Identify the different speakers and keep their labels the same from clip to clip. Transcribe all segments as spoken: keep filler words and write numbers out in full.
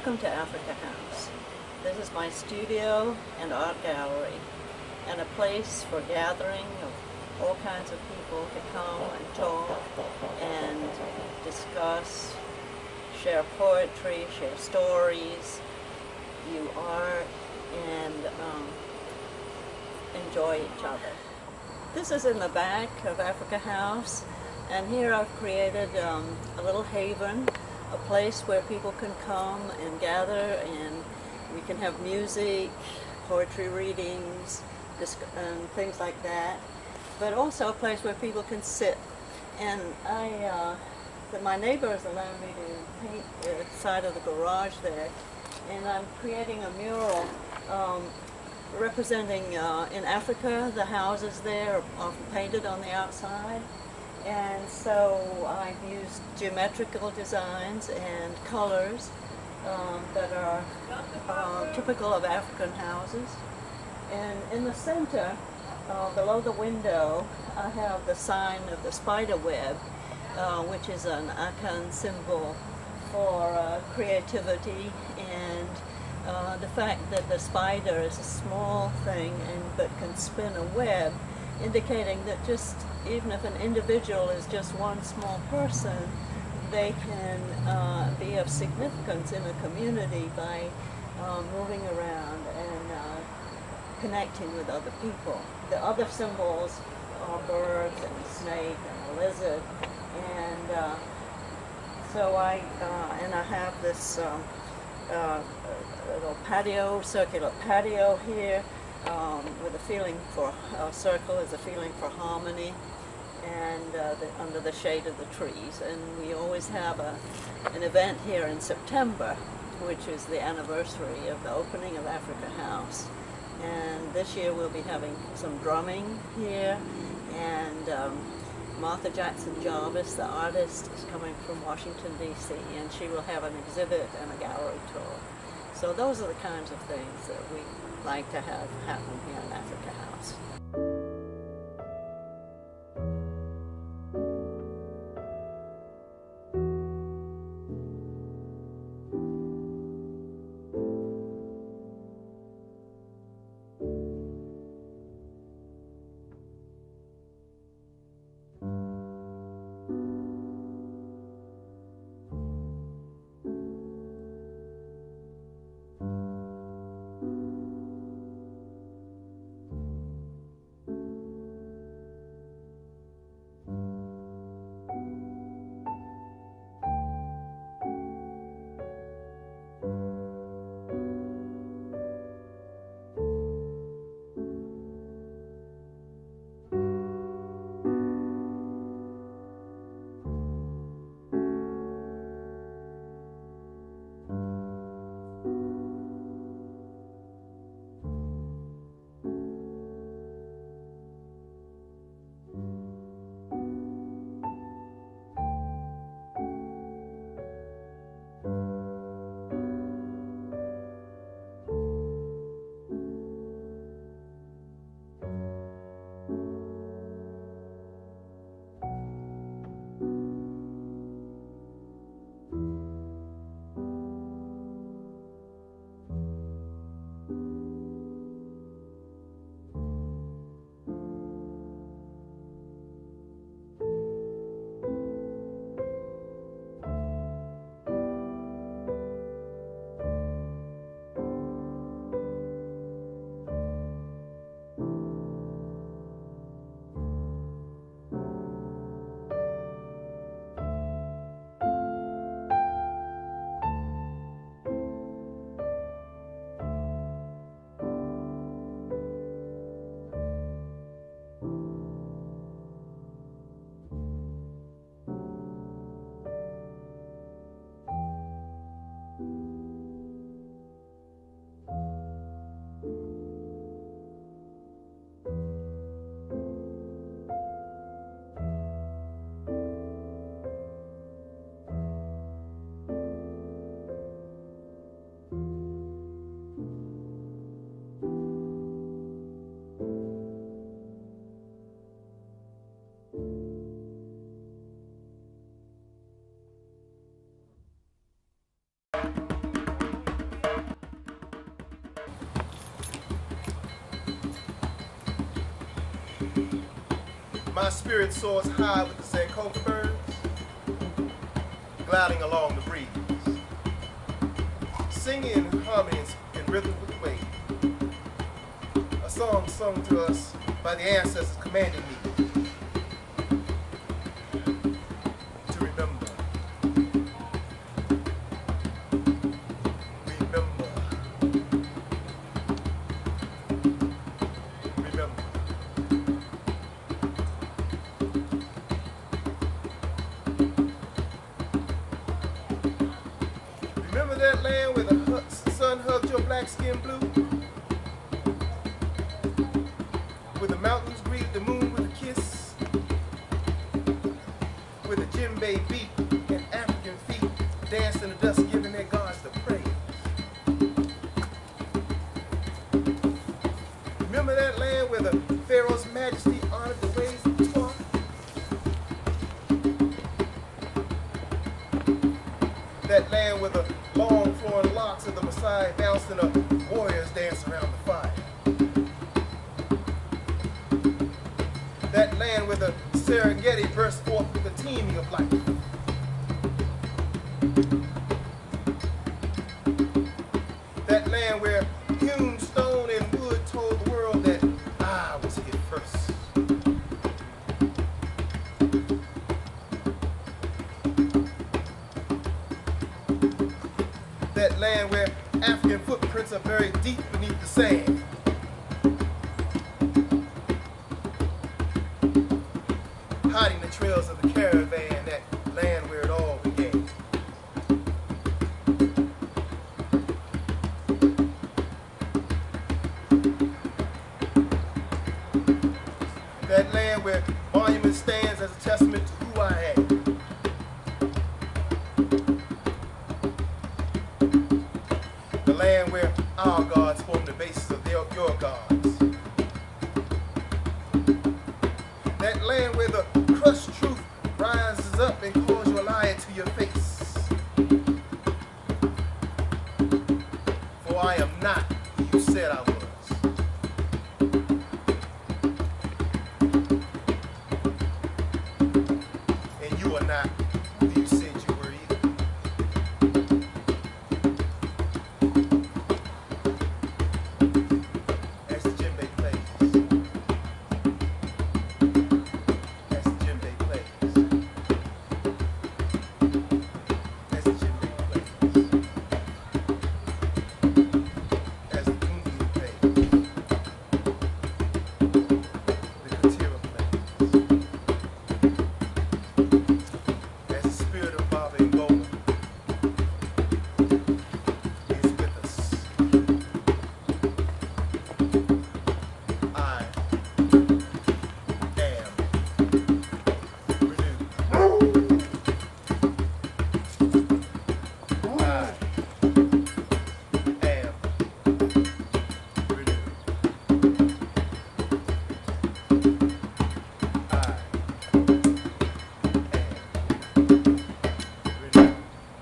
Speaker 1: Welcome to Africa House. This is my studio and art gallery, and a place for gathering of all kinds of people to come and talk and discuss, share poetry, share stories, view art, and um, enjoy each other. This is in the back of Africa House, and here I've created um, a little haven, a place where people can come and gather, and we can have music, poetry readings, and things like that, but also a place where people can sit. And I, uh, the, my neighbors allowed me to paint the side of the garage there, and I'm creating a mural um, representing, uh, in Africa, the houses there are often painted on the outside. And so I've used geometrical designs and colors um, that are uh, typical of African houses. And in the center, uh, below the window, I have the sign of the spider web, uh, which is an Akan symbol for uh, creativity and uh, the fact that the spider is a small thing and but can spin a web, indicating that just even if an individual is just one small person, they can uh, be of significance in a community by uh, moving around and uh, connecting with other people. The other symbols are birds and a snake and a lizard, and uh, so I uh, and I have this um, uh, little patio, circular patio here. Um, with a feeling for, a circle is a feeling for harmony, and uh, the, under the shade of the trees. And we always have a, an event here in September, which is the anniversary of the opening of Africa House. And this year we'll be having some drumming here, and um, Martha Jackson Jarvis, the artist, is coming from Washington, D C, and she will have an exhibit and a gallery tour. So those are the kinds of things that we like to have happen here in Africa House.
Speaker 2: My spirit soars high with the Zancoka birds, gliding along the breeze, singing in harmony and rhythm with the wave. A song sung to us by the ancestors commanding me to remember. Remember. Remember. Remember that land where the sun hugged your black skin blue? Where the mountains greeted the moon with a kiss? Where the djembe beat and African feet danced in the dust giving their gods the praise? Remember that land where the Pharaoh's majesty honored the ways of Torah? That land where the long flowing locks of the Messiah bounced in a warrior's dance around the fire. That land where the Serengeti burst forth with the teeming of life. That land where hewn stone and wood told the world that I was here first. That land where African footprints are buried deep beneath the sand. Hiding the trails of the caravan, that land where it all began. That land where monument stands as a testament to who I am. The land where our gods form the basis of their, your gods. That land where the crushed truth rises up and calls you a liar to your face. For I am not who you said I was. And you are not who you said you were either. As the djembe plays. As the djembe plays. As the djembe plays. As the gungi plays. The katira plays. As the spirit of Baba Angola is with us. I am renewed. I am renewed. I am renewed.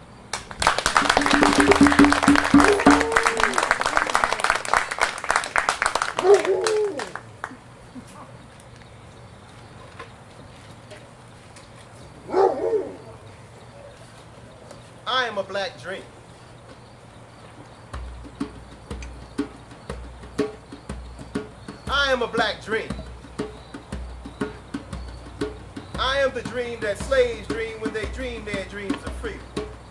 Speaker 2: I am a black dream. I am a black dream. I am the dream that slaves dream when they dream their dreams of freedom.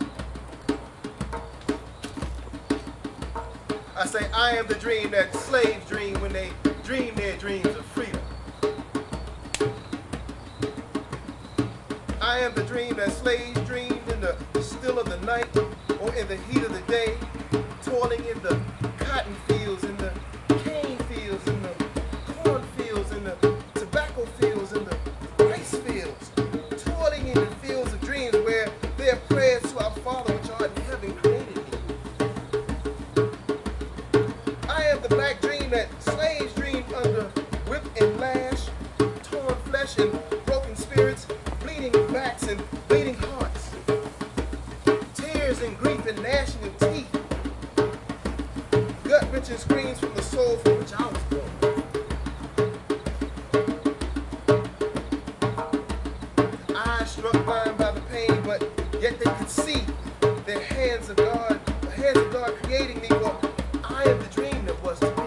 Speaker 2: I say, I am the dream that slaves dream when they dream their dreams of freedom. I am the dream that slaves dreamed in the still of the night or in the heat of the day, toiling in the cotton fields, in the cane fields, in the corn fields, in the tobacco fields, in the rice fields, toiling in the fields of dreams where their prayers to our Father which art in heaven created me. I am the black dream that slaves dreamed under whip and lash, torn flesh and broken spirits, bleeding backs and bleeding hearts, tears and grief and gnashing of teeth, gut-wrenching screams from the soul from which I was born. Yet they could see the hands of God, the hands of God creating me, for I am the dream that was to be.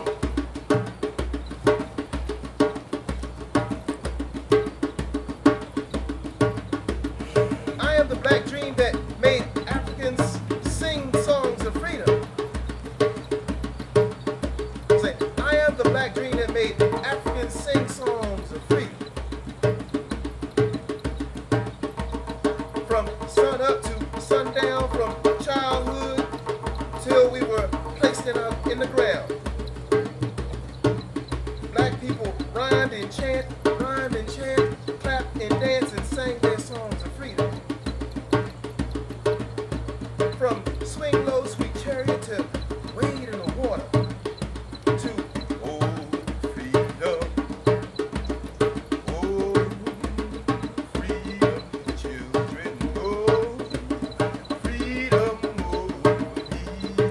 Speaker 2: I am the black dream that made Africans sing songs of freedom. Say, I am the black dream that made Africans sing songs of freedom. From sun up to sundown, from childhood till we were placed in, our, in the ground. Black people rhymed and chant, rhymed and chant, clapped and danced and sang their songs of freedom. From swing low, sweet chariot to wade in the water, to oh freedom, oh freedom, children, oh freedom, oh me.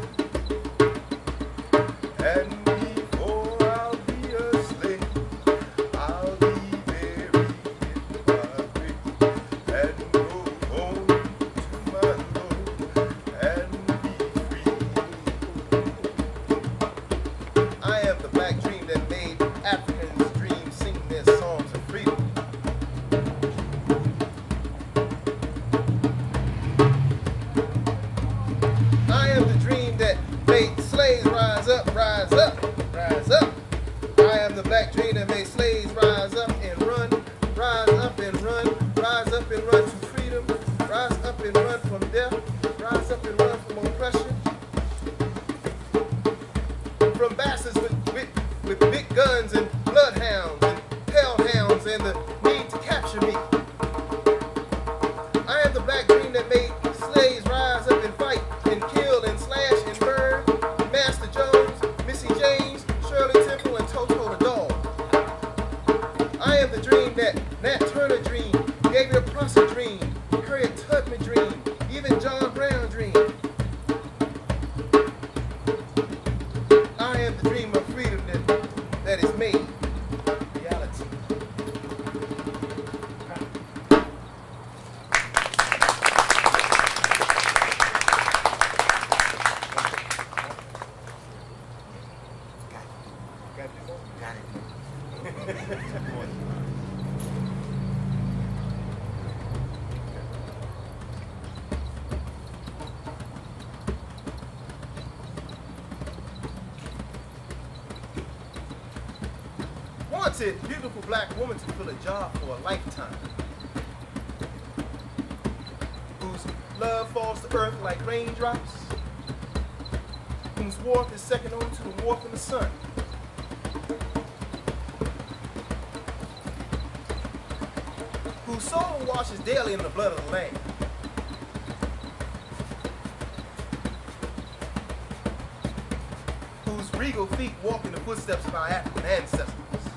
Speaker 2: And before I'll be a slave, I'll be buried in my grave, and go home to my Lord and be free. I am the black dream that made Africans dream, sing their songs of freedom. I am the dream that made slaves rise up, rise up, rise up. I am the black dream that made slaves rise up and run, rise up and run, rise up and run to freedom, rise up and run from death, rise up and run from oppression. From bastards with, with, with big guns and bloodhounds and hellhounds and the need to capture me. I am the black dream that made slaves rise up and fight and kill and slash and burn. Master Jones, Missy James, Shirley Temple, and Toto the dog. I am the dream that Nat Turner dreamed, Gabriel Prosser dreamed, Harriet Tubman dreamed, even John Brown dreamed. I am the dream of freedom that, that is made reality.
Speaker 3: Got it.
Speaker 2: Wanted, beautiful black woman to fill a job for a lifetime, whose love falls to earth like raindrops, whose warmth is second only to the warmth of the sun. Whose soul washes daily in the blood of the Lamb. Whose regal feet walk in the footsteps of our African ancestors.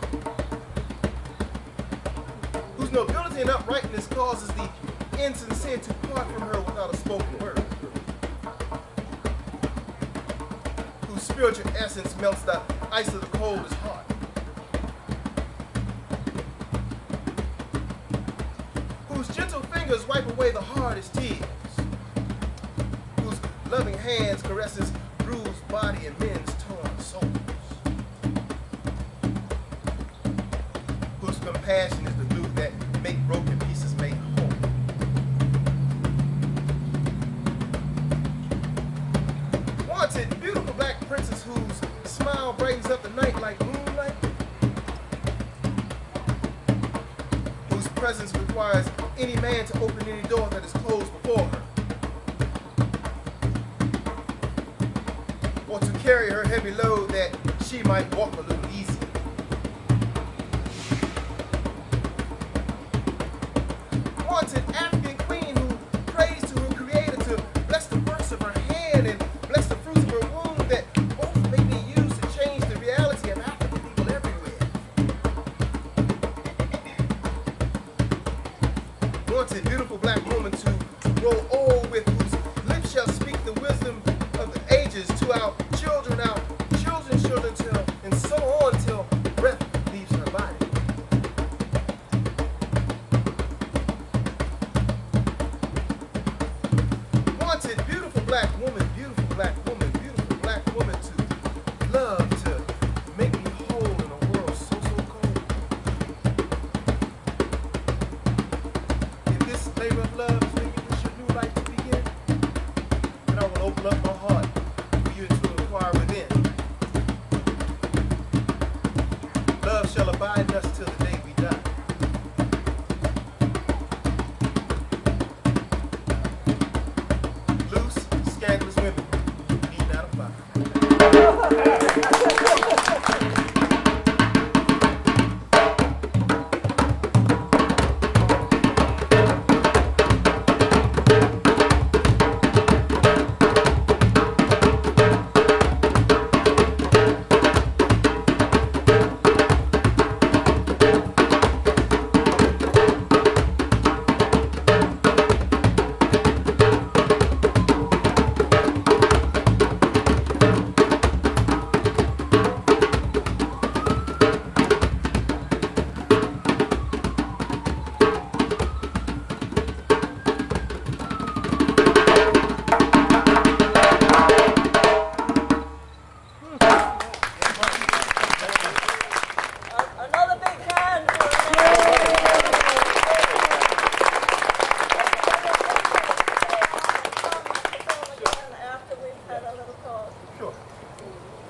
Speaker 2: Whose nobility and uprightness causes the insincere to part from her without a spoken word. Whose spiritual essence melts the ice of the coldest heart. Whose gentle fingers wipe away the hardest tears. Whose loving hands caresses bruised body and men's torn souls. Whose compassion is the glue that make broken pieces make whole. Wanted, beautiful black princess whose smile brightens up the night like moonlight. Whose presence requires any man to open any door that is closed before her. Or to carry her heavy load that she might walk a little easier. Wanted African queen who prays to her creator to bless the works of her hand and bless the fruits of her womb, that both may be used to change the reality of African people everywhere. Wanted beautiful black woman to grow old with, whose lips shall speak the wisdom of the ages to our children, our children's children, till, and so on till breath leaves her body.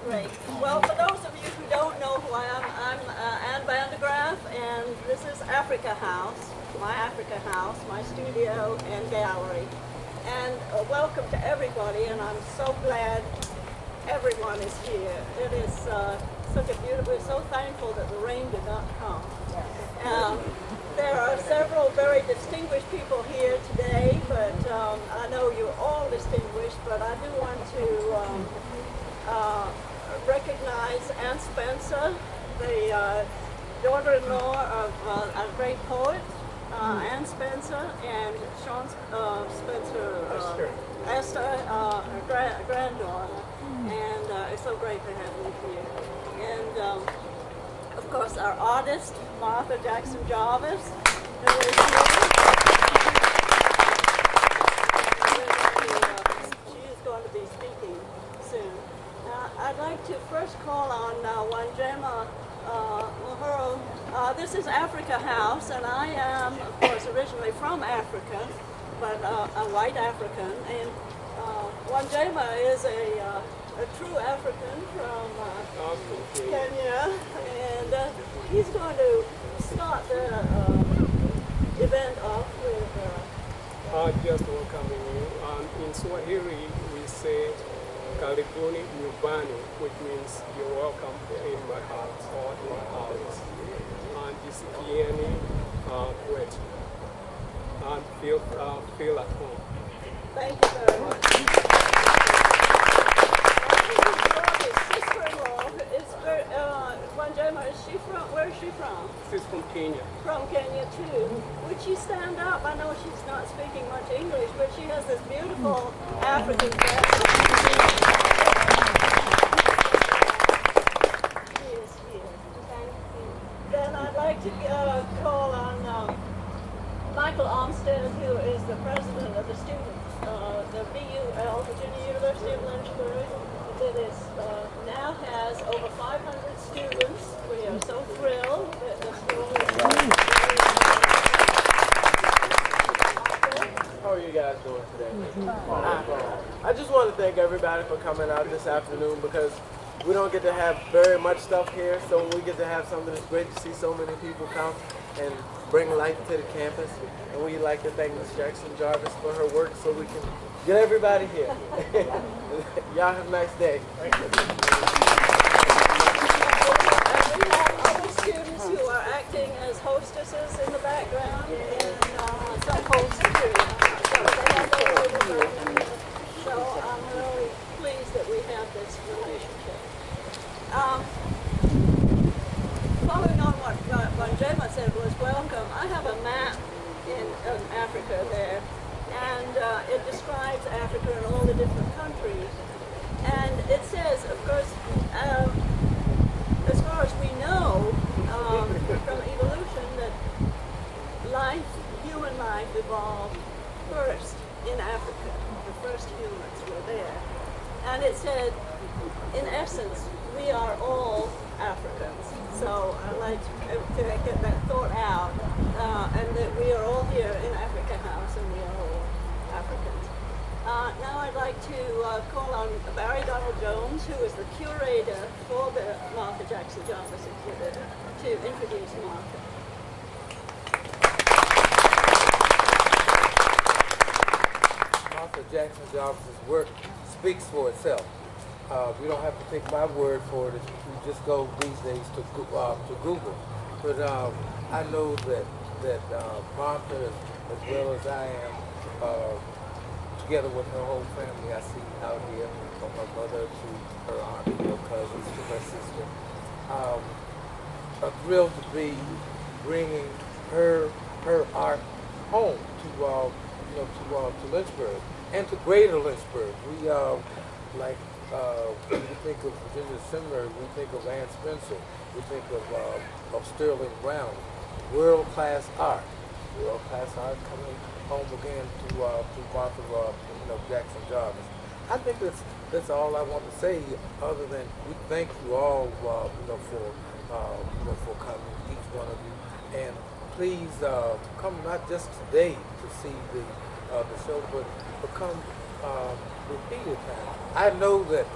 Speaker 1: Great. Well, for those of you who don't know who I am, I'm uh, Ann Vandegraff, and this is Africa House, my Africa House, my studio and gallery. And uh, welcome to everybody, and I'm so glad everyone is here. It is uh, such a beautiful, we're so thankful that the rain did not come. Um, there are several very distinguished people here today, but um, I know you're all distinguished, but I do want to um, uh, recognize Ann Spencer, the uh, daughter-in-law of uh, a great poet, uh, Ann Spencer, and Sean uh, Spencer, uh, Esther, uh, her gra granddaughter, and uh, it's so great to have you here. And um, of course, our artist, Martha Jackson Jarvis, who is here. She is going to be speaking soon. Uh, I'd like to first call on uh, Wanjema uh, Muhuro. Uh, this is Africa House, and I am, of course, originally from Africa, but uh, a white African. And uh, Wanjema is a, uh, a true African from uh, Kenya, and uh, he's going to start the uh, event off with. Uh,
Speaker 4: uh, just welcoming you. Um, in Swahili, we say Karibuni Nyumbani, which means you're welcome in my heart or in my house. And jisikieni uh, kwetu. And feel, uh, feel at home.
Speaker 1: Thank you very much. His sister-in-law is very, uh, Wanjema, is she from, where is she from?
Speaker 4: She's from Kenya.
Speaker 1: From Kenya too. Would she stand up? I know she's not speaking much English, but she has this beautiful African accent. Then I'd like to uh, call on um, Michael Armstead, who is the president of the students, uh, the V U L, Virginia University of Lynchburg, that is, uh, now has over five hundred students. We are so thrilled that the school is
Speaker 5: How are you guys doing today? I, I just want to thank everybody for coming out this afternoon, because we don't get to have very much stuff here, so when we get to have something, it's great to see so many people come and bring life to the campus. And we'd like to thank Miz Jackson Jarvis for her work so we can get everybody here. Y'all have a nice day.
Speaker 1: And we have other students who are acting as hostesses in the background, and uh, some hosts too. So they have no overlap. So I'm really pleased that we have this relationship. Um, following on what uh, Wanjema said was welcome, I have a map in um, Africa there, and uh, it describes Africa in all the different countries. And it says, of course, um, as far as we know um, from evolution, that life, human life, evolved first in Africa. The first humans were there. And it said, in essence, we are all Africans. So I'd like to, to get that thought out, uh, and that we are all here in Africa House, and we are all Africans. Uh, now I'd like to uh, call on Barry Donald Jones, who is the curator for the Martha Jackson Jarvis exhibit, to introduce Martha.
Speaker 3: Martha Jackson Jarvis's work speaks for itself. Uh, we don't have to take my word for it. We just go these days to uh, to Google. But um, I know that that uh, Martha, as, as well as I am, uh, together with her whole family, I see out here, from her mother to her aunt, her cousins, to her sister. Um, I'm thrilled to be bringing her her art home to uh, you know to uh, to Lynchburg and to Greater Lynchburg. We uh, like. Uh, when we think of Virginia Seminary, we think of Ann Spencer, we think of, uh, of Sterling Brown. World-class art, world-class art coming home again to uh, to Martha uh, you know, Jackson Jarvis. I think that's that's all I want to say. Other than we thank you all, uh, you know, for uh, you know, for coming, each one of you, and please uh, come not just today to see the uh, the show, but but come. Uh, repeated time. I know that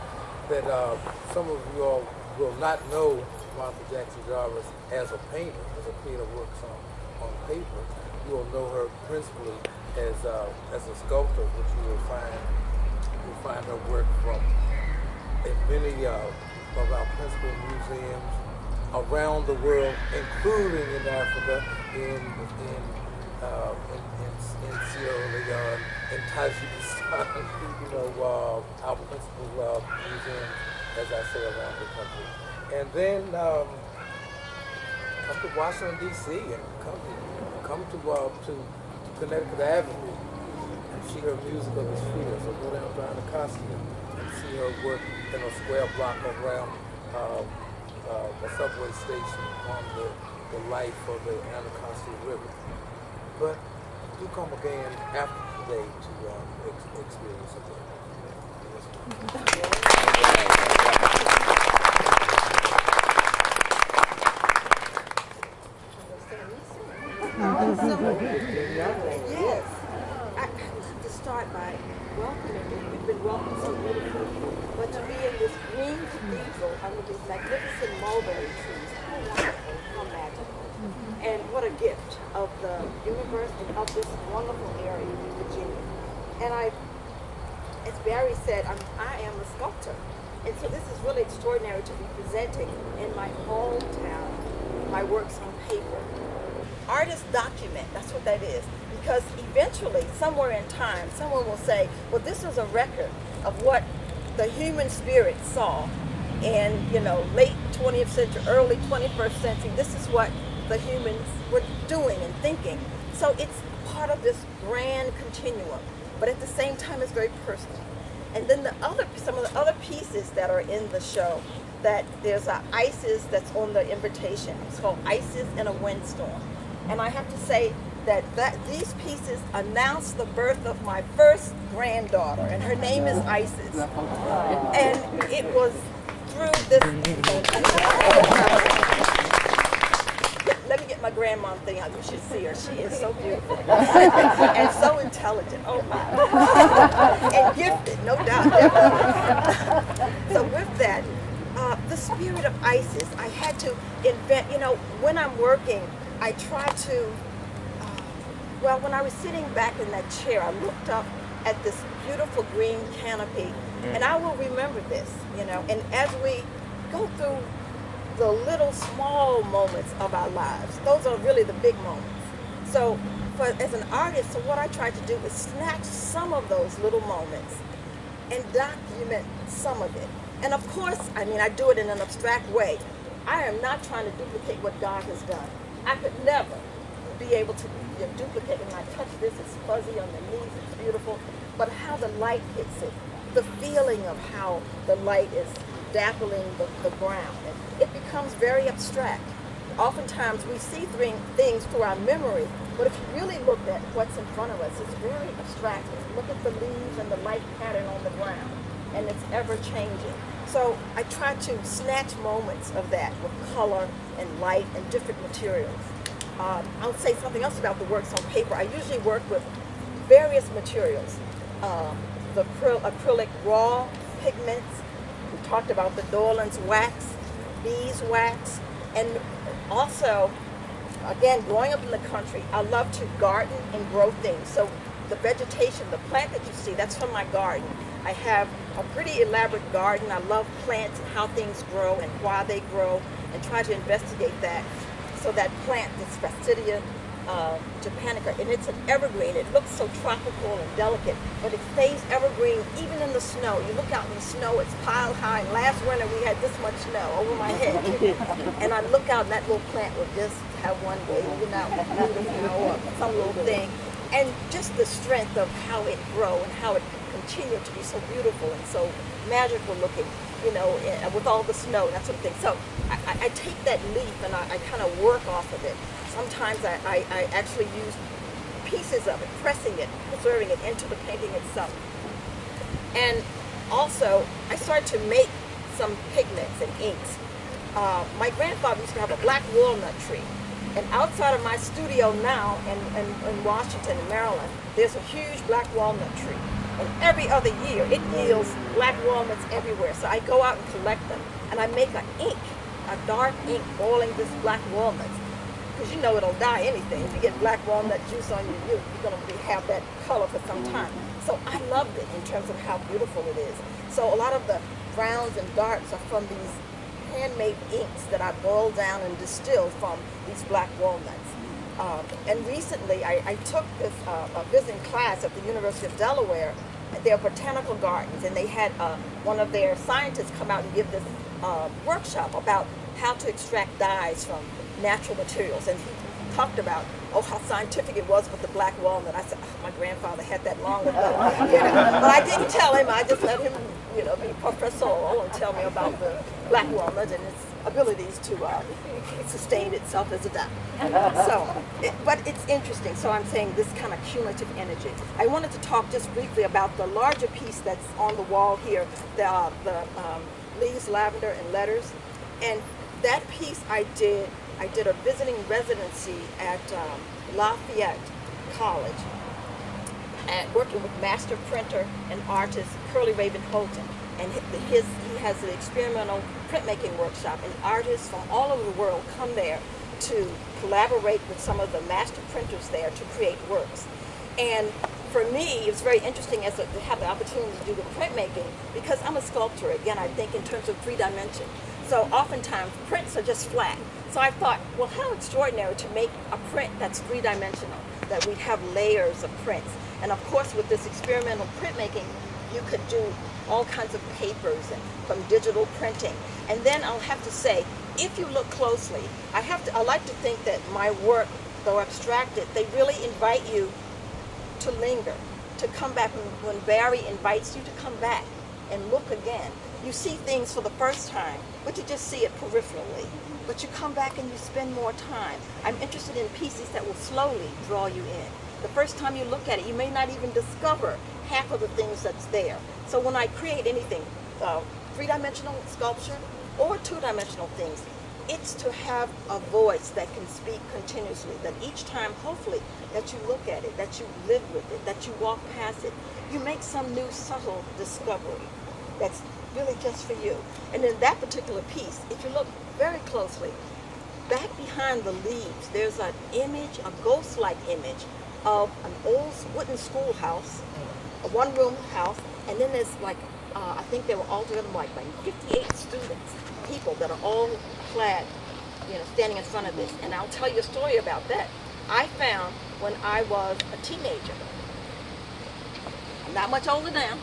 Speaker 3: that uh, some of you all will not know Martha Jackson Jarvis as a painter, as a creator who works on, on paper. You will know her principally as uh, as a sculptor, which you will find you will find her work from in many uh, of our principal museums around the world, including in Africa, in in uh, in, in, in Sierra Leone, in Tajikistan. You know, uh, our principal uh, museums, as I say, around the country. And then um, come to Washington D C and come to come to uh, to, to Connecticut Avenue and see her music on the street. So go down to Anacostia and see her work in a square block around uh, uh, a subway station on the, the life of the Anacostia River. But do come again after today to uh, ex experience it.
Speaker 6: Yes. I have to start by welcoming you. You've been welcomed so beautifully. But to be in this green cathedral under these magnificent mulberry trees, how wonderful, how magical. And what a gift of the universe and of this wonderful area in Virginia. And I, as Barry said, I'm, I am a sculptor. And so this is really extraordinary to be presenting in my hometown my works on paper. Artists document, that's what that is. Because eventually, somewhere in time, someone will say, well, this is a record of what the human spirit saw in, you know, late twentieth century, early twenty-first century. This is what the humans were doing and thinking. So it's part of this grand continuum, but at the same time, it's very personal. And then the other, some of the other pieces that are in the show, that there's a Isis that's on the invitation. It's called Isis in a Windstorm. And I have to say that, that these pieces announce the birth of my first granddaughter, and her name is Isis. And it was through this. Let me get my grandmom thing out. You should see her. She is so beautiful and so intelligent. Oh my! And gifted, no doubt. Definitely. So with that, uh, the spirit of Isis, I had to invent. You know, when I'm working, I try to, uh, well, when I was sitting back in that chair, I looked up at this beautiful green canopy, mm. and I will remember this, you know, and as we go through the little small moments of our lives, those are really the big moments. So for, as an artist, so what I try to do is snatch some of those little moments and document some of it. And of course, I mean, I do it in an abstract way. I am not trying to duplicate what God has done. I could never be able to you know, duplicate when I touch this, it's fuzzy on the knees, it's beautiful, but how the light hits it, the feeling of how the light is dappling the, the ground, and it becomes very abstract. Oftentimes we see things through our memory, but if you really look at what's in front of us, it's very abstract. Look at the leaves and the light pattern on the ground, and it's ever changing. So I try to snatch moments of that with color and light and different materials. Um, I'll say something else about the works on paper. I usually work with various materials. Um, the acryl acrylic raw pigments. We talked about the Dorland's wax, beeswax, and also, again, growing up in the country, I love to garden and grow things. So the vegetation, the plant that you see, that's from my garden. I have a pretty elaborate garden. I love plants and how things grow and why they grow, and try to investigate that. So that plant, this Fastidia uh, japonica, and it's an evergreen. It looks so tropical and delicate, but it stays evergreen even in the snow. You look out in the snow, it's piled high. And last winter we had this much snow over my head. And I look out and that little plant would just have one waving out, you know, or some little thing. And just the strength of how it grows and how it continued to be so beautiful and so magical looking, you know, with all the snow and that sort of thing. So I, I take that leaf and I, I kind of work off of it. Sometimes I, I, I actually use pieces of it, pressing it, preserving it into the painting itself. And also, I started to make some pigments and inks. Uh, my grandfather used to have a black walnut tree. And outside of my studio now in, in, in Washington, in Maryland, there's a huge black walnut tree. And every other year, it yields black walnuts everywhere. So I go out and collect them, and I make an ink, a dark ink, boiling this black walnuts. Because you know it'll dye anything. If you get black walnut juice on you, you're going to have that color for some time. So I loved it in terms of how beautiful it is. So a lot of the browns and darks are from these handmade inks that I boil down and distill from these black walnuts. Um, and recently I, I took this uh, a visiting class at the University of Delaware, their botanical gardens, and they had uh, one of their scientists come out and give this uh, workshop about how to extract dyes from natural materials. And he talked about, oh, how scientific it was with the black walnut. I said, oh, my grandfather had that long ago. You know? But I didn't tell him. I just let him, you know, be professorial and tell me about the black walnut and its abilities to uh, sustain itself as a dye. So, it, but it's interesting. So I'm saying this kind of cumulative energy. I wanted to talk just briefly about the larger piece that's on the wall here, the, uh, the um, leaves, lavender, and letters. And that piece I did, I did a visiting residency at um, Lafayette College, and working with master printer and artist Curly Raven Holton. And his, he has an experimental printmaking workshop, and artists from all over the world come there to collaborate with some of the master printers there to create works. And for me, it's very interesting as a, to have the opportunity to do the printmaking, because I'm a sculptor. Again, I think in terms of three dimension. So oftentimes prints are just flat. So I thought, well, how extraordinary to make a print that's three-dimensional, that we have layers of prints. And of course, with this experimental printmaking, you could do all kinds of papers and from digital printing. And then I'll have to say, if you look closely, I have to, I like to think that my work, though abstracted, they really invite you to linger, to come back when, when Barry invites you to come back and look again. You see things for the first time, but you just see it peripherally. But you come back and you spend more time. I'm interested in pieces that will slowly draw you in. The first time you look at it, you may not even discover half of the things that's there. So when I create anything, uh, three-dimensional sculpture or two-dimensional things, it's to have a voice that can speak continuously, that each time, hopefully, that you look at it, that you live with it, that you walk past it, you make some new subtle discovery that's really just for you. And in that particular piece, if you look very closely, back behind the leaves, there's an image, a ghost-like image of an old wooden schoolhouse, a one-room house, and then there's like, uh, I think they were all together like, like fifty-eight students, people that are all clad, you know, standing in front of this. And I'll tell you a story about that. I found when I was a teenager, I'm not much older now,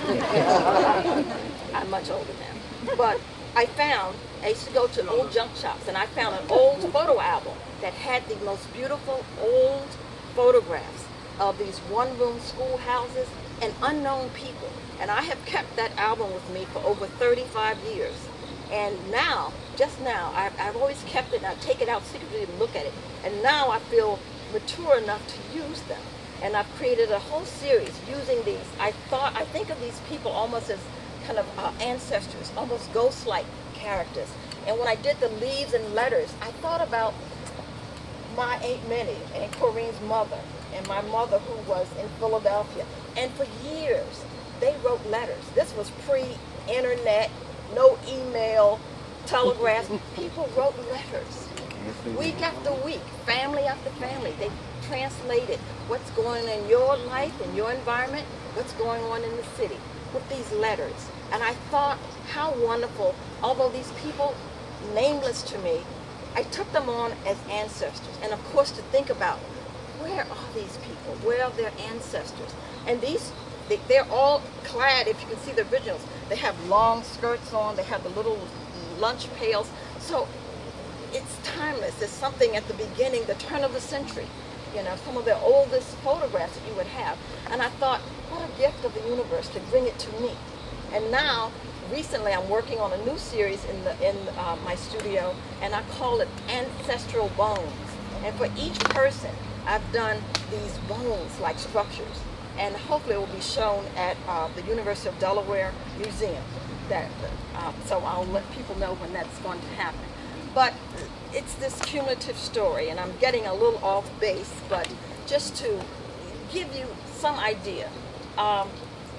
Speaker 6: I'm much older now, but I found, I used to go to old junk shops, and I found an old photo album that had the most beautiful old photographs of these one-room schoolhouses and unknown people. And I have kept that album with me for over thirty-five years. And now, just now, I've, I've always kept it, and I take it out secretly to look at it. And now I feel mature enough to use them. And I've created a whole series using these. I thought, I think of these people almost as kind of uh, ancestors, almost ghost-like characters. And when I did the leaves and letters, I thought about my Aunt Minnie, Aunt Corinne's mother, and my mother who was in Philadelphia. And for years, they wrote letters. This was pre-internet, no email, telegraphs. People wrote letters. Week after week, family after family. They translated what's going on in your life, in your environment, what's going on in the city with these letters. And I thought, how wonderful, although these people, nameless to me, I took them on as ancestors. And of course, to think about, where are these people? Where are their ancestors? And these, they, they're all clad, if you can see the originals, they have long skirts on, they have the little lunch pails. So it's timeless. It's something at the beginning, the turn of the century. You know, some of the oldest photographs that you would have. And I thought, what a gift of the universe to bring it to me. And now, recently, I'm working on a new series in the in uh, my studio, and I call it Ancestral Bones. And for each person, I've done these bones-like structures, and hopefully it will be shown at uh, the University of Delaware Museum. That, uh, so I'll let people know when that's going to happen. But it's this cumulative story, and I'm getting a little off base, but just to give you some idea. Um,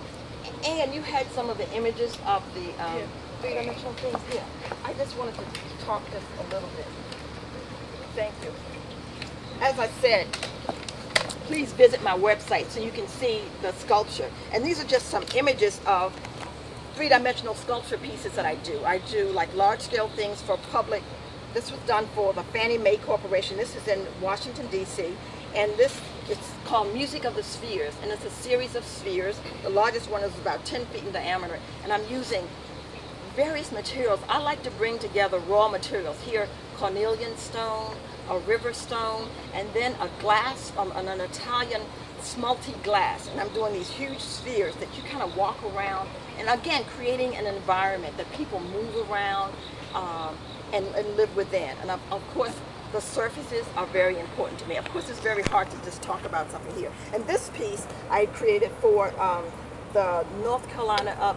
Speaker 6: And you had some of the images of the um, yeah. three-dimensional things here. I just wanted to talk just a little bit. Thank you. As I said, please visit my website so you can see the sculpture. And these are just some images of three-dimensional sculpture pieces that I do. I do like large-scale things for public. This was done for the Fannie Mae Corporation. This is in Washington, D C And this, it's called Music of the Spheres. And it's a series of spheres. The largest one is about ten feet in diameter. And I'm using various materials. I like to bring together raw materials. Here, cornelian stone, a river stone, and then a glass from an, an Italian smelty glass. And I'm doing these huge spheres that you kind of walk around. And again, creating an environment that people move around um, and, and live within. And of, of course, the surfaces are very important to me. Of course, it's very hard to just talk about something here. And this piece I created for um, the North Carolina uh,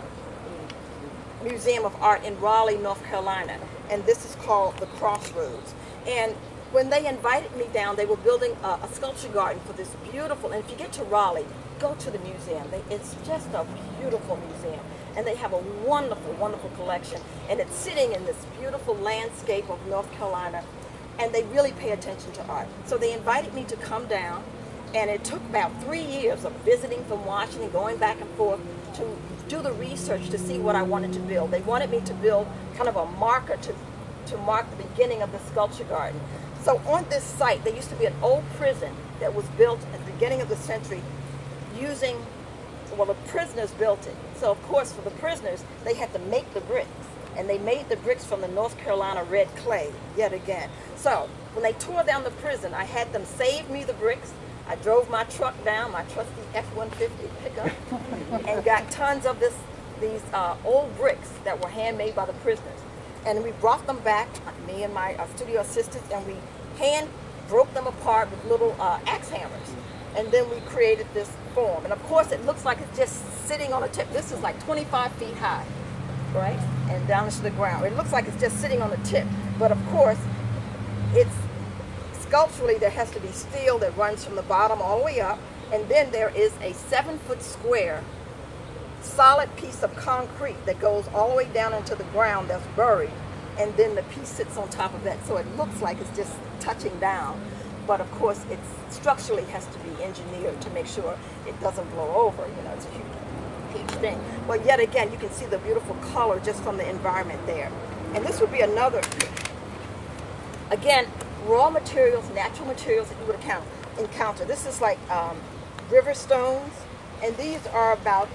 Speaker 6: Museum of Art in Raleigh, North Carolina. And this is called the Crossroads. And when they invited me down, they were building a, a sculpture garden for this beautiful, and if you get to Raleigh, go to the museum. They, it's just a beautiful museum. And they have a wonderful, wonderful collection. And it's sitting in this beautiful landscape of North Carolina. And they really pay attention to art. So they invited me to come down, and it took about three years of visiting from Washington, going back and forth to do the research to see what I wanted to build. They wanted me to build kind of a marker to, to mark the beginning of the sculpture garden. So on this site, there used to be an old prison that was built at the beginning of the century using, well, the prisoners built it. So of course, for the prisoners, they had to make the bricks. And they made the bricks from the North Carolina red clay, yet again. So when they tore down the prison, I had them save me the bricks. I drove my truck down, my trusty F one fifty pickup, and got tons of this, these uh, old bricks that were handmade by the prisoners. And we brought them back, me and my uh, studio assistants, and we hand broke them apart with little uh, axe hammers. And then we created this form. And of course, it looks like it's just sitting on a tip. This is like twenty-five feet high, right? And down to the ground. It looks like it's just sitting on the tip. But of course, it's sculpturally, there has to be steel that runs from the bottom all the way up. And then there is a seven foot square solid piece of concrete that goes all the way down into the ground that's buried, and then the piece sits on top of that, so it looks like it's just touching down. But of course, it structurally has to be engineered to make sure it doesn't blow over. You know, it's a huge, huge thing. But yet again, you can see the beautiful color just from the environment there. And this would be another, again, raw materials, natural materials that you would account, encounter. This is like um, river stones, and these are about,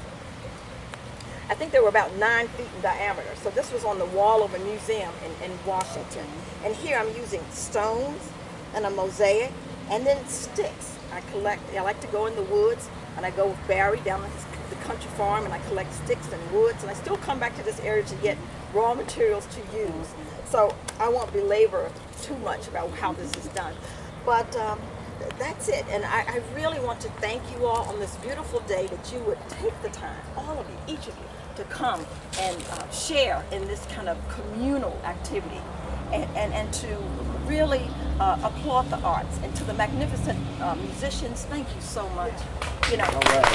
Speaker 6: I think they were about nine feet in diameter. So this was on the wall of a museum in, in Washington. And here I'm using stones and a mosaic, and then sticks. I collect, I like to go in the woods, and I go with Barry down the country farm, and I collect sticks and woods, and I still come back to this area to get raw materials to use. So I won't belabor too much about how this is done. But um, that's it, and I, I really want to thank you all on this beautiful day that you would take the time, all of you, each of you, to come and uh, share in this kind of communal activity, and, and, and to really uh, applaud the arts. And to the magnificent uh, musicians, thank you so much. You know, all right.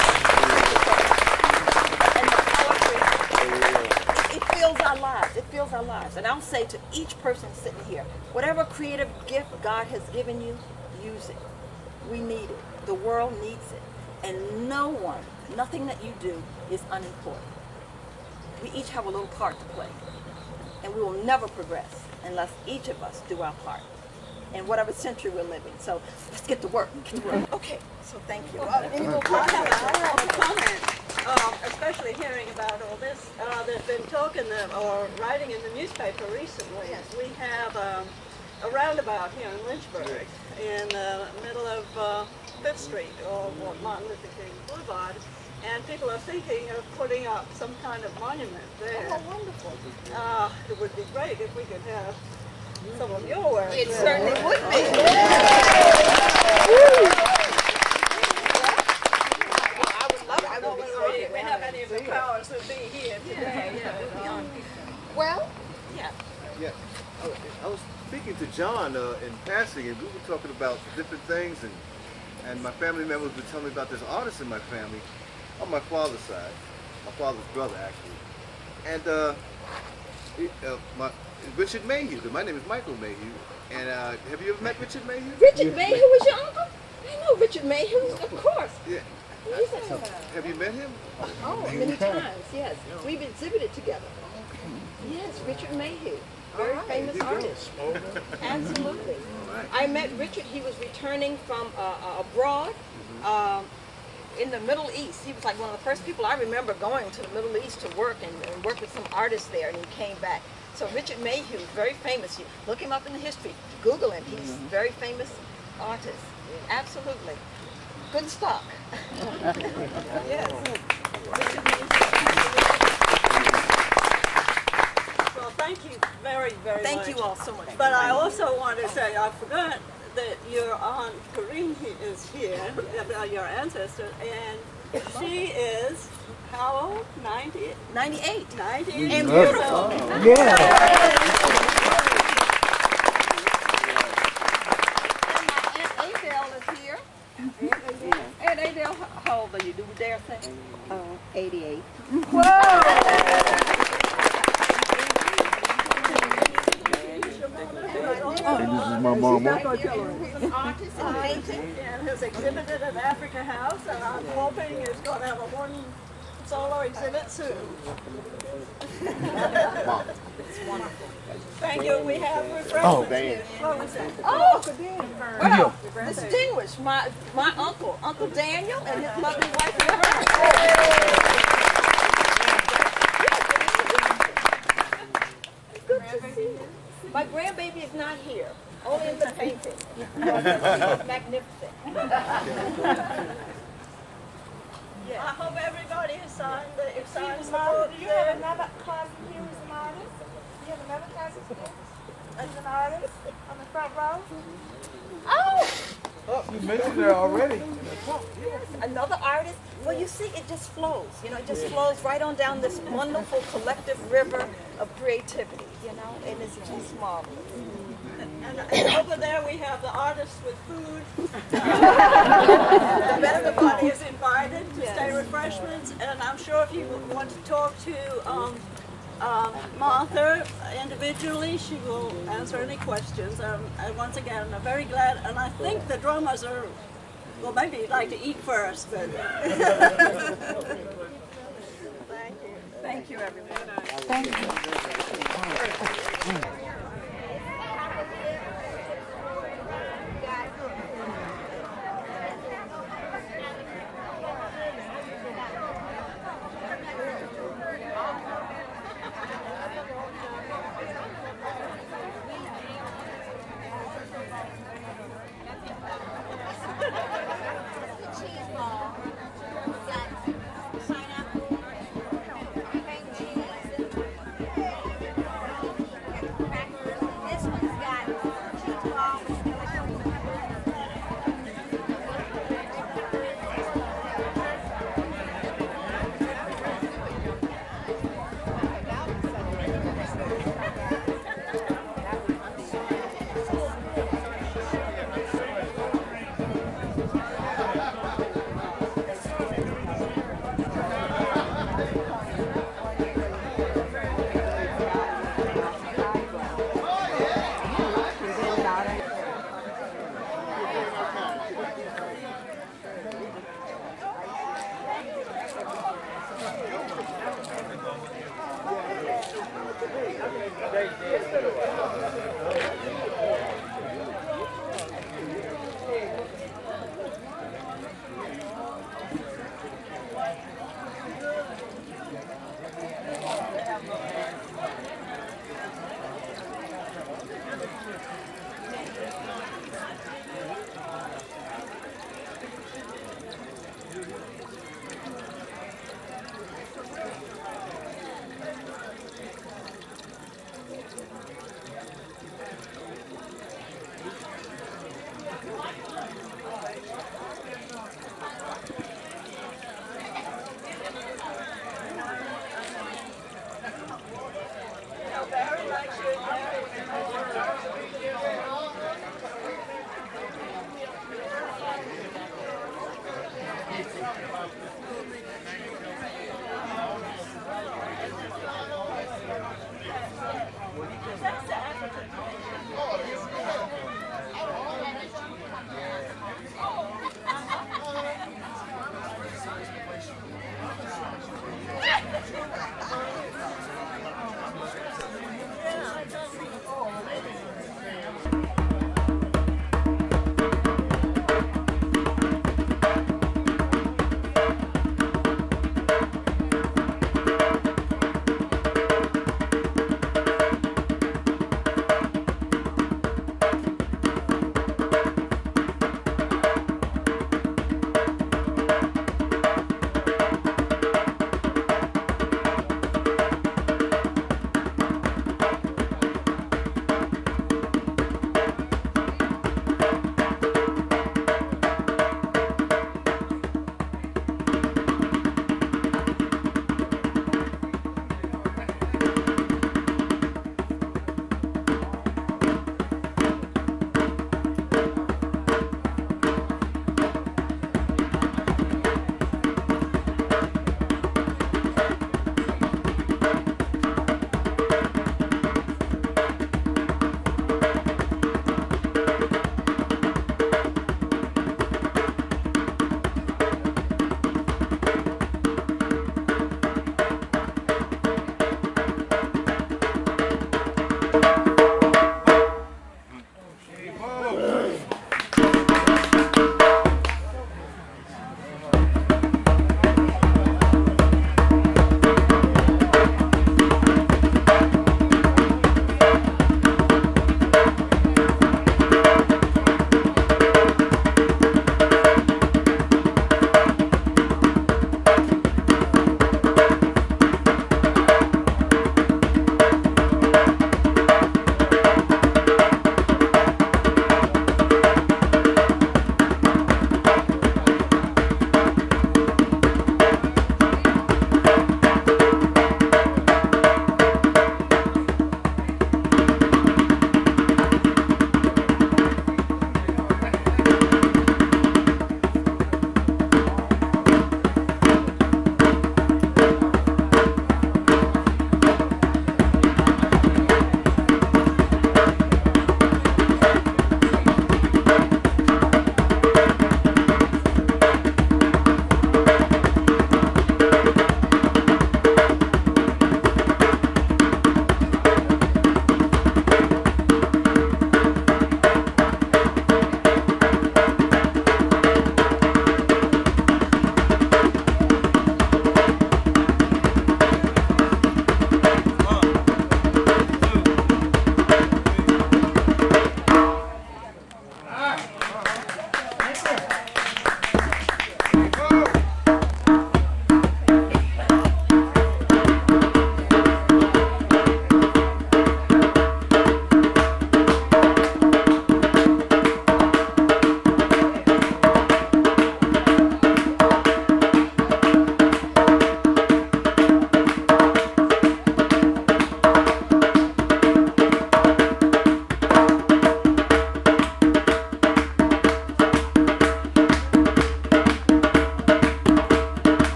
Speaker 6: And the poetry, it fills our lives, it fills our lives. And I'll say to each person sitting here, whatever creative gift God has given you, use it. We need it. The world needs it. And no one, nothing that you do is unimportant. We each have a little part to play. And we will never progress unless each of us do our part in whatever century we're living. So let's get to work. Get to work. Okay, so thank you. Uh, any more
Speaker 1: I have a, I have a comment, um, especially hearing about all this. Uh, there's been talk in the, or writing in the newspaper recently. Yes. We have um, a roundabout here in Lynchburg, in the middle of uh, Fifth Street, or Martin Luther King Boulevard, and people are thinking of putting up some kind of monument there.
Speaker 6: Oh, wonderful.
Speaker 1: Uh, it would be great if we could have some of your work.
Speaker 6: It
Speaker 1: there.
Speaker 6: certainly would be. I would love it. I would be
Speaker 1: we, we have any of the powers that be here today. Yeah, yeah, yeah.
Speaker 6: Well,
Speaker 1: yeah.
Speaker 2: Yeah. I was speaking to John uh, in passing, and we were talking about different things, and and my family members were telling me about this artist in my family, on my father's side, my father's brother actually. And uh, it, uh, my, Richard Mayhew, my name is Michael Mayhew. And uh, have you ever met Richard Mayhew?
Speaker 6: Richard Mayhew was your uncle? I know Richard Mayhew, of course.
Speaker 2: Yeah.
Speaker 6: He's a,
Speaker 2: Have you met him?
Speaker 6: oh, many times, yes. We've exhibited together. Yes, Richard Mayhew, very
Speaker 2: right.
Speaker 6: famous artist. Absolutely.
Speaker 2: Right.
Speaker 6: I met Richard, he was returning from uh, uh, abroad um, in the Middle East. He was like one of the first people I remember going to the Middle East to work and, and work with some artists there, and he came back. So Richard Mayhew, very famous. You look him up in the history, Google him. He's a very famous artist. Absolutely. Good stock. Yes.
Speaker 1: Well, thank you very, very
Speaker 6: Thank
Speaker 1: much.
Speaker 6: you all so much.
Speaker 1: But I also want to say, I forgot that your Aunt Corinne is here, uh, your ancestor, and she is, how old? ninety?
Speaker 6: ninety-eight.
Speaker 1: ninety-eight
Speaker 6: And
Speaker 1: years
Speaker 6: beautiful.
Speaker 1: old.
Speaker 6: Yeah.
Speaker 1: And Adele, how old are you? Do we dare say?
Speaker 7: Uh, eighty-eight.
Speaker 1: Whoa!
Speaker 8: And this is my mama.
Speaker 6: He's an artist and painting.
Speaker 1: And has exhibited at Africa House, and I'm hoping is going to have a one solo exhibit soon. It's wonderful. Thank you. We have refreshments
Speaker 8: Oh,
Speaker 1: here. What was that?
Speaker 6: Oh, well, distinguished. My my uncle, Uncle Daniel, and his lovely wife, Good to see you. My grandbaby is not here, only in the painting. She was magnificent.
Speaker 1: I hope everybody has signed the, if signed the
Speaker 9: Mom,
Speaker 1: book
Speaker 9: do you
Speaker 1: there.
Speaker 9: have another cousin here who's an artist? Do you have another cousin here who's an artist on the front row?
Speaker 6: Oh,
Speaker 3: Oh, you mentioned her already.
Speaker 6: yes, another artist. Well, you see, it just flows. You know, it just flows right on down this wonderful collective river of creativity. You know, and it's just marvelous.
Speaker 1: And, and over there we have the artists with food. Everybody is invited to stay refreshments, and I'm sure if you want to talk to um, um, Martha individually, she will answer any questions. Um, and once again, I'm very glad, and I think the drummers are, well, maybe you'd like to eat first, but. Thank you. Thank you, everyone.
Speaker 7: Thank you.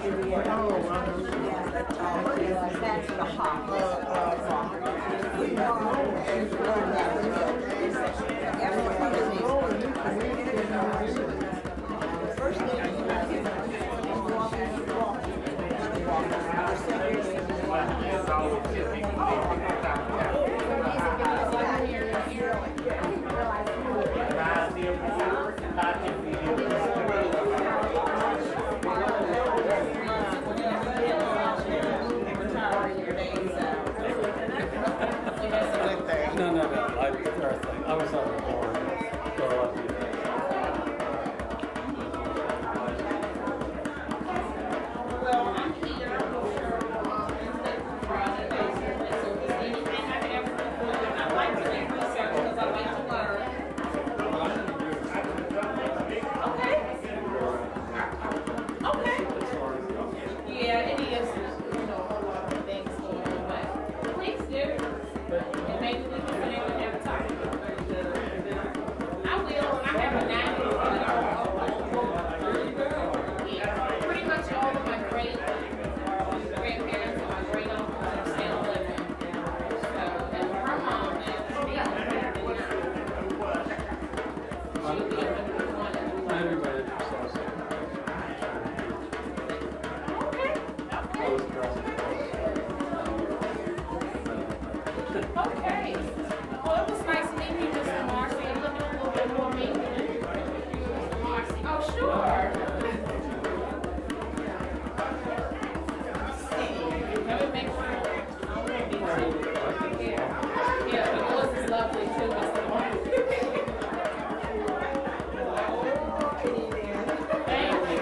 Speaker 6: That's the hop. First thing you
Speaker 7: No, no, no. I, it's our thing. I was on the board. So I'll do that.
Speaker 8: Well, I'm here for Friday basis. So if there's anything I can ever do for you, I like to do research because I like to learn. Okay. Okay. Yeah, it is. You know, a lot of things going on, but please do. And maybe we can sit down and have a talk. I will. I have a nine. Yeah, pretty much all of my great grandparents and my great uncles are still living. So, and her mom is she'll be able to one.
Speaker 7: Everybody herself.
Speaker 8: Okay. Okay. Well, it was nice meeting you, Mister Marcy. And look a little bit more me. Oh, sure. Let me make sure. I want to be too. Yeah. Yeah, the voice is lovely too, Mister Marcy. Thank you.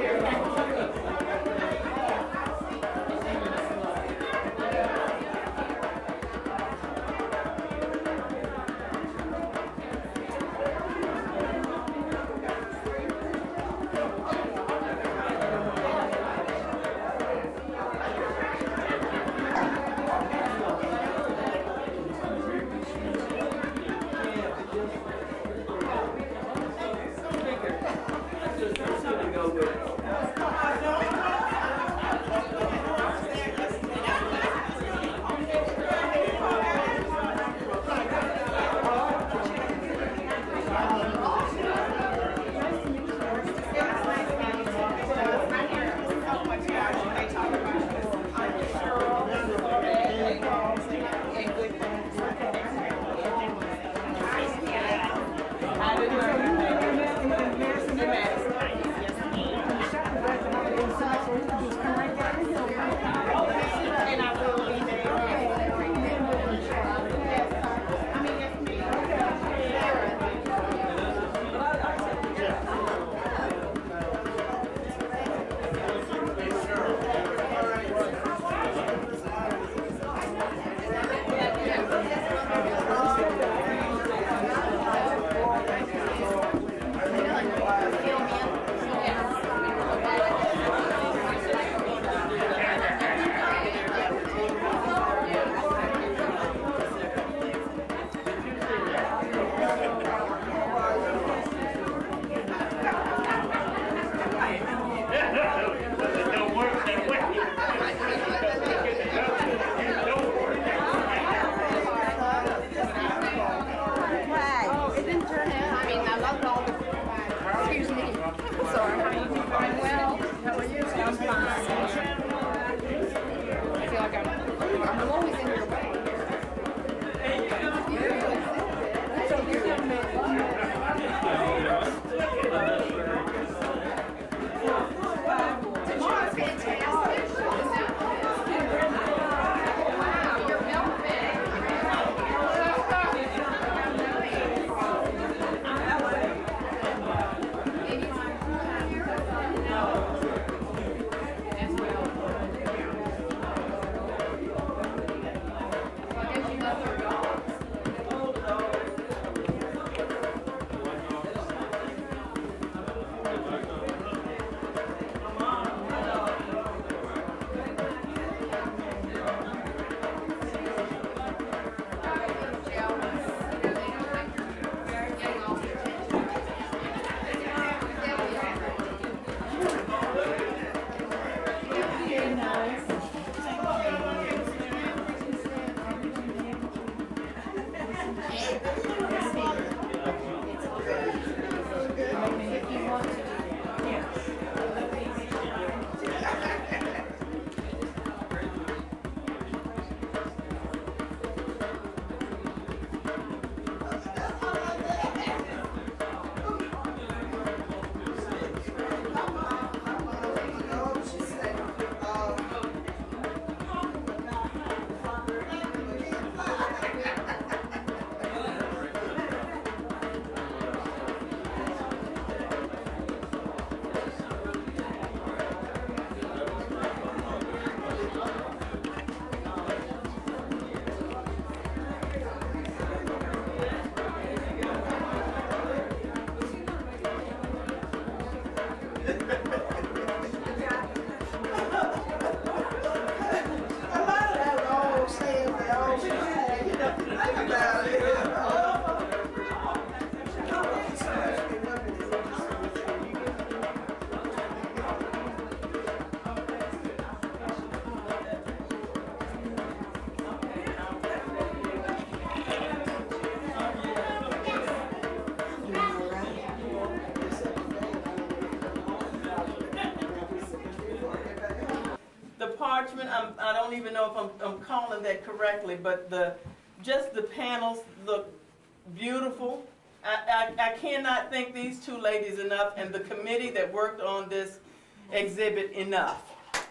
Speaker 10: parchment. I'm, I don't even know if I'm, I'm calling that correctly, but the just the panels look beautiful. I, I, I cannot thank these two ladies enough and the committee that worked on this exhibit enough.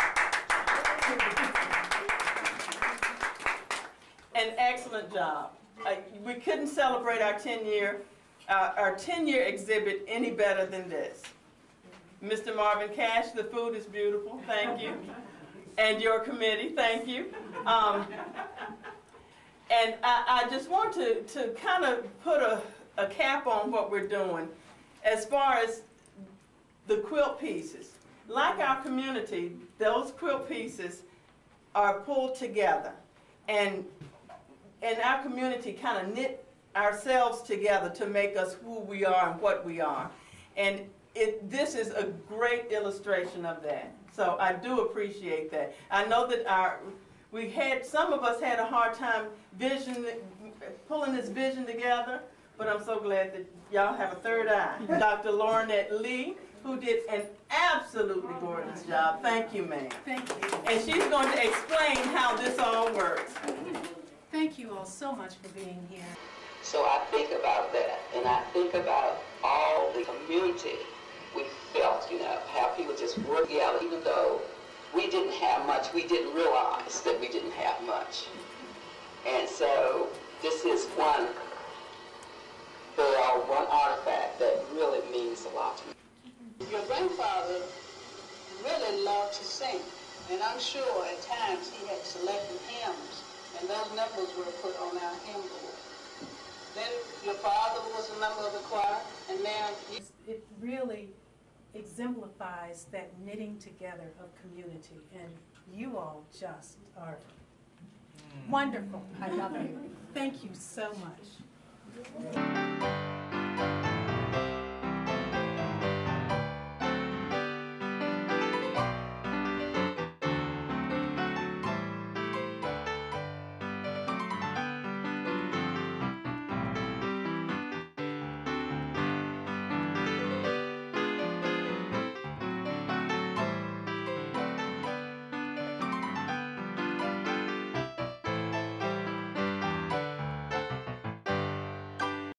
Speaker 10: An excellent job. I, we couldn't celebrate our ten year uh, our ten year exhibit any better than this. Mister Marvin Cash, the food is beautiful. Thank you. And your committee, thank you. Um, and I, I just want to, to kind of put a, a cap on what we're doing as far as the quilt pieces. Like our community, those quilt pieces are pulled together. And, and our community kind of knit ourselves together to make us who we are and what we are. And It, this is a great illustration of that. So I do appreciate that. I know that our, we had, some of us had a hard time vision, pulling this vision together, but I'm so glad that y'all have a third eye. Doctor Laurinette Lee, who did an absolutely gorgeous job. Thank you, ma'am.
Speaker 11: Thank you.
Speaker 10: And she's going to explain how this all works.
Speaker 11: Thank you all so much for being here.
Speaker 12: So I think about that, and I think about all the community we felt, you know, how people just work together, even though we didn't have much, we didn't realize that we didn't have much. And so this is one, they are one artifact that really means a lot to me.
Speaker 13: Your grandfather really loved to sing, and I'm sure at times he had selected hymns, and those numbers were put on our hymn board. Then your father was a member of the choir, and now you...
Speaker 11: It really exemplifies that knitting together of community, and you all just are wonderful. I love you. Thank you so much.